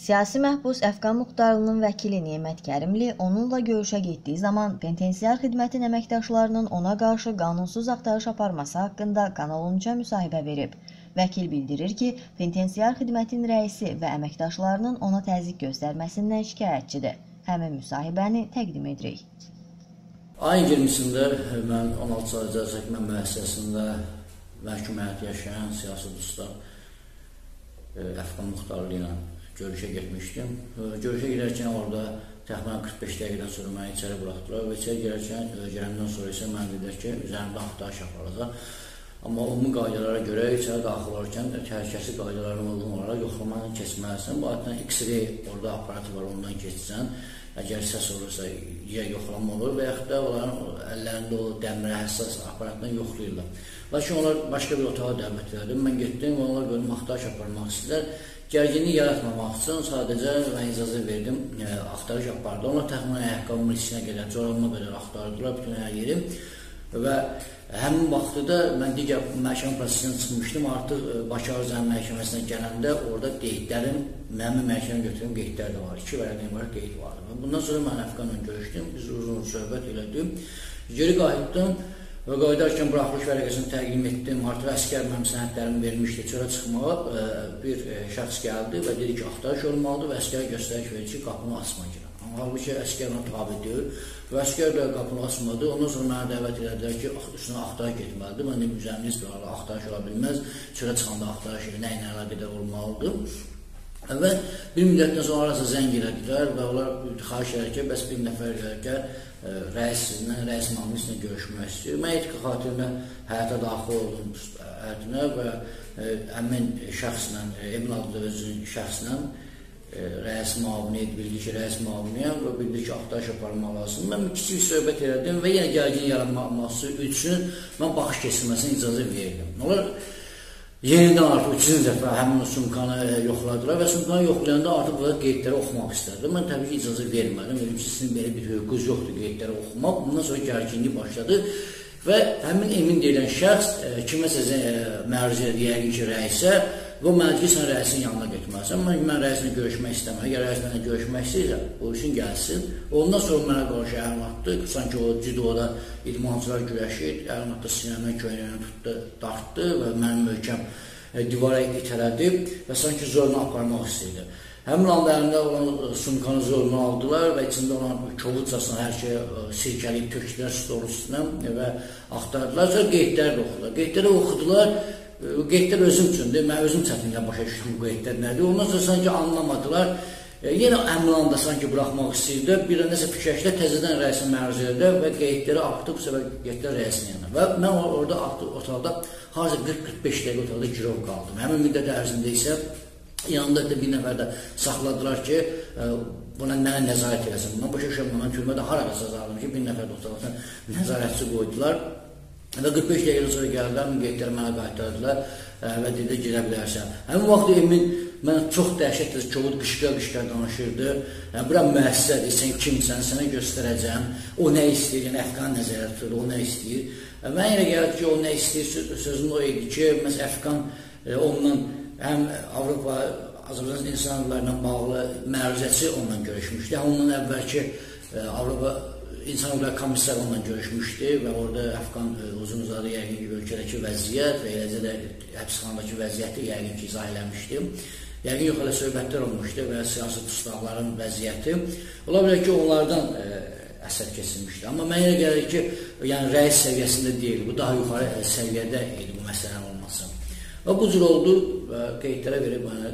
Siyasi məhbus Əfqan Muxtarlının vəkili Nemət Kərimli onunla görüşə getdiyi zaman penitensiar xidmətin əməkdaşlarının ona qarşı qanunsuz axtarış aparması haqqında Kanal 13-ə müsahibə verib. Vəkil bildirir ki, penitensiar xidmətin rəisi və əməkdaşlarının ona təzyiq göstərməsindən şikayətçidir. Həmin müsahibəni təqdim edirik. Ayın 20-sində mən 16 saat cəza çəkmə müəssisəsində məhkum həyatı yaşayan siyasi dostlar Əfqan Muxtarlı ilə görüşə getmişdim. Görüşə girərkən orada təxminən 45 dəqiqədən sonra məni içəri buraxdılar və içəri girəndən sonra isə mən dedilər ki, üzərimdə axtarış aparacaq. Amma ümumi qaydalara görə içəri daxil olarkən təhlükəsizlik qaydalarına uyğun olaraq yoxlamadan keçməlisən. Bu addan X-ray orada aparatı var, ondan keçsən. Əgər səs olursa ya yoxlama olur və yaxud da onların əllərində o dəmirə həssas aparatdan yoxlayırlar. Lakin onlar başqa bir otağa dəvət verdim. Mən getdim və onlar görüm axtarış aparmaq istədilər. Gərginlik yaratmamaq üçün sadəcə mən icazə verdim, axtarış apardı. Onlar təxminən ayaqqabımın içinə qədər, corabıma qədər axtardılar bütün hər yeri. Və həmin vaxtı da mən digər məhkəmə prosesindən çıxmışdım. Artıq Bakı Ağır Cəza Məhkəməsinə gələndə orada qeydlərin, mənim məhkəmə götürdüyüm qeydlər də var. 2 vərəqdən ibarət qeyd vardı. Bundan sonra mən Əfqanla görüşdüm, biz uzun söhbət elədim. Geri qayıtdım və qayıdarkən buraxılış vərəqəsini təqdim etdim. Artıq əsgər mənim sənədlərimi vermişdi çölə çıxmağa. Bir şəxs gəldi və dedi ki, axtarış olmalıdır və əsgərə göstəriş verir ki, qapını açma girəm. Halbuki əsgər ona tabi deyil və əsgər də qapını açmadı. Ondan sonra mənə dəvət edədilər ki, üstünə axtarış getməlidir. Mən də üzəriniz bir ara axtarış ola bilməz. Çölə çıxanda axtarış nə ilə əlaqədar olmalıdır. Və bir müddətdən sonra arası zəng elədilər və onlar xahiş edir ki, bəs bir nəfər rəis müəllimlə görüşmək istəyir. Mən etika xatirinə həyata daxil oldum həyatına və həmin şəxslə, Emin adlı özünün şəxslə rəis müavini bildi ki, rəis müaviniyəm və bildi ki, axtarış aparmaq lazım. Mən kiçik söhbət elədim və yenə gərgin yaranması üçün mən baxış kesilməsinə icazə verdim. Onlar yenidən artıq 3-cü dəfə həmin sumkanı yoxladılar və sumkanı yoxlayanda artıq burada qeydləri oxumaq istədim. Mən təbii ki, icazə vermədim. Dedim ki, sizin belə bir hüququnuz yoxdur qeydləri oxumaq. Bundan sonra gərginlik başladı və həmin Emin deyilən şəxs kiməsə məruzə yəqin ki, rəisə və mənə ki, sən rəisin yanına getməlisən. Mən rəisinlə görüşmək istəməm. Əgər rəisinlə görüşmək istəyirsə, buyursun gəlsin. Ondan sonra mənə qarşı əlim atdı. Sanki o cidoda idmançılar güləşir. Əlim atdı, sinəmdən köynəyini tutdu, dartdı və mənim möhkəm divara itələdi və sanki zorla aparmaq istəyirdi. Həmin anda əlində olan sumkanı zorla aldılar və içində olan kovudcasına hər şeyi sirkəliyib tökdülər stolun üstünə və axtardılar. Sonra qeydləri də oxudular. Qeydləri oxudular. Qeydlər özüm üçündür. Mən özüm çətinlə başa düşdüm bu qeydlər nədir. Ondan sonra sanki anlamadılar. Yenə əmin anda sanki buraxmaq istəyirdi. Bir də nəsə fikirləşdilər, təzədən rəisin məruzə edilər və qeydləri axtıb, bu səbəb qeydlər rəisin yanına. Və mən orada otaqda harca 40-45 dəqiqə otaqda girov qaldım. Həmin müddət ərzində isə yanında da bir nəfər də saxladılar ki, buna mənə nəzarət eləsin. Mən başa düşürəm, mən türmədə hara cəzaladım ki, bir nəfər də otaqda nəzarətçi qoydular. Və 45 dəqiqədən sonra gəldilər, qeydləri mənə qaytardılar və dedi, girə bilərsən. Həmin vaxt Emin mənə çox dəhşətlə kovud qışqa-qışqa danışırdı. Bura müəssisədir, sən kimsən, sənə göstərəcəm. O nə istəyir, yəni Əfqan nəzərə tutur, o nə istəyir. Mən yenə gəldi ki, o nə istəyir, sözün o idi ki, məsələn, Əfqan onunla həm Avropa, Azərbaycan insan hüquqlarına bağlı məruzəçi onunla görüşmüşdü. Ondan əvvəlki Avropa İnsan Hüquqları Komissarı onunla görüşmüşdü və orada Əfqan uzun-uzadı yəqin ki, ölkədəki vəziyyət və eləcə də həbsxanadakı vəziyyəti yəqin ki, izah eləmişdi. Yəqin yox, elə söhbətlər olmuşdu və siyasi tutsaların vəziyyəti. Ola bilər ki, onlardan əsər kesilmişdi. Amma mən yenə gəlir ki, yəni rəis səviyyəsində deyil, bu daha yuxarı səviyyədə idi bu məsələnin olması. Və bu cür oldu və qeydlərə verib mənə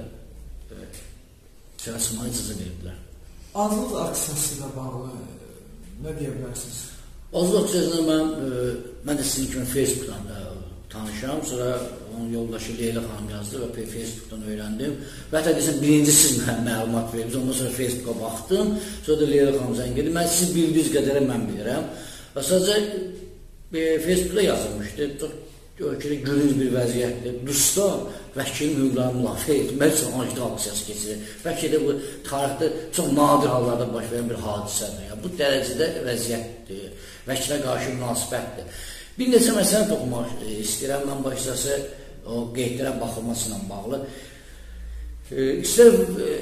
çalışmağa icazə veribdilər. Azlıq aksiyası ilə bağlı nə deyə bilərsiniz? Azlıq aksiyasında mən də sizin kimi Facebook'dan tanışam. Sonra onun yoldaşı Leyla xanım yazdı və Facebook'dan öyrəndim. Və hətta desəm, birinci siz mənə məlumat verirsiniz. Ondan sonra Facebook'a baxdım. Sonra da Leyla xanım zəng edir. Mən sizi bildiyiniz qədərə mən bilirəm. Və sadəcə Facebook'da yazılmışdı. Ölkədə gülünc bir vəziyyətdir. Dustan vəkilin hüquqlarını müdafiə etmək üçün anjda aksiyası keçirir. Bəlkə də bu tarixdə çox nadir hallarda baş verən bir hadisədir. Bu dərəcədə vəziyyətdir. Vəkilə qarşı münasibətdir. Bir neçə məsələ toxunmaq istəyirəm. Mən başlasın o qeydlərə baxılması ilə bağlı. İstər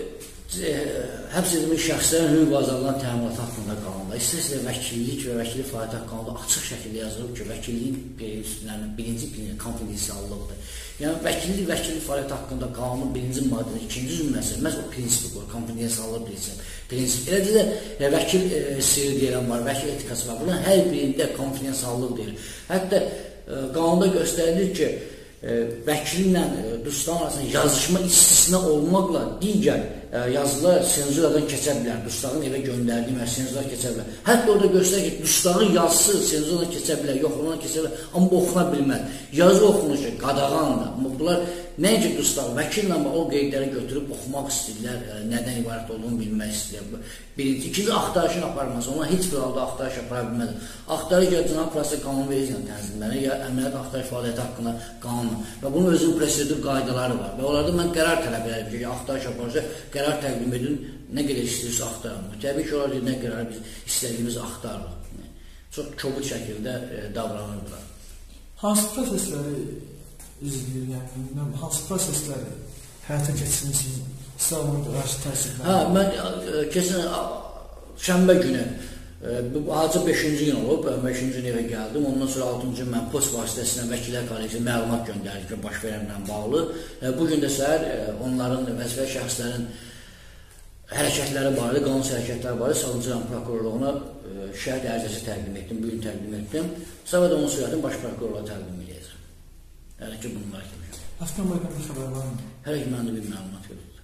həbs edilmiş şəxslərin hüquq və azadlıqların təminatı haqqında qanunda istəsə vəkillik və vəkillik fəaliyyəti haqqında açıq şəkildə yazılıb ki, vəkilliyin prinsiplərinin birinci konfidensiallıqdır. Yəni vəkillik fəaliyyəti haqqında qanunun birinci maddənin ikinci cümləsi məhz o prinsipi qoyur, konfidensiallıq prinsip. Eləcə də vəkil sirri deyilən var, vəkil etikası var. Bunların hər birində konfidensiallıq deyilir. Hətta qanunda göstərilir ki, vəkillə dustaqın arasında yazışma istisna olmaqla digər yazılar senzuradan keçə bilər. Dustaqın evə göndərdiyi senzuradan keçə bilər. Hətta orada göstərir ki, dustaqın yazısı senzuradan keçə bilər, yoxlanan keçə bilər, amma oxuna bilməz. Yazı oxunur ki, qadağandır. Bunlar nəinki dustaq, vəkillə o qeydləri götürüb oxumaq istəyirlər, nədən ibarət olduğunu bilmək istəyirlər. Birinci, ikinci axtarışın aparması, onlar heç bir halda axtarış apara bilməz. Axtarış ya Cənab Proses qanun vericilə tənzimlənir, ya əməliyyat axtarış fəaliyyəti haqqında qanun. Və bunun özünün prosedur qaydaları var. Və onlarda mən qərar tələb edirəm ki, axtarış aparırsa, qərar təqdim edin, nə qədər istəyirsə axtarın. Təbii ki, onlar nə qərar biz istədiyimiz axtarırıq. Çox kobud şəkildə davranırlar. Hansı prosesləri izləyir, yəni hansı prosesləri həyata keçirmişsiniz? İslamın qarşı təsirləri? Mən keçən şənbə günü, hacı 5-ci gün olub, 5-ci gün evə gəldim. Ondan sonra 6-cı gün mən post vasitəsilə Vəkillər Kollegiyasinə məlumat göndərdik ki, baş verənlə bağlı. Bugün də səhər onların vəzifəli şəxslərin hərəkətləri barədə, qanunsuz hərəkətləri barədə Salıncaran prokurorluğuna şəhid ərizəsi təqdim etdim, bugün təqdim etdim. Sabah da onun sürətini baş prokurorluğa təqdim edəcəm. Hələ ki, bunlar kimi. Aslan Bayramın xəbər var mı? Hələ ki, məndə bir məlumat yoxdur.